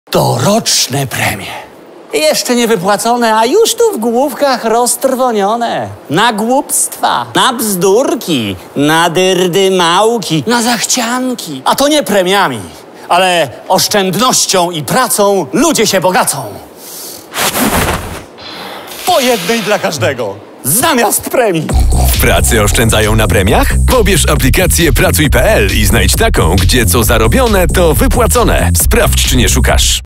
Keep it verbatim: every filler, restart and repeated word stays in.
Doroczne premie. Jeszcze nie wypłacone, a już tu w główkach roztrwonione. Na głupstwa, na bzdurki, na dyrdymałki, na zachcianki. A to nie premiami, ale oszczędnością i pracą ludzie się bogacą. Po jednej dla każdego, zamiast premii. W pracy oszczędzają na premiach? Pobierz aplikację pracuj kropka p l i znajdź taką, gdzie co zarobione, to wypłacone. Sprawdź, czy nie szukasz.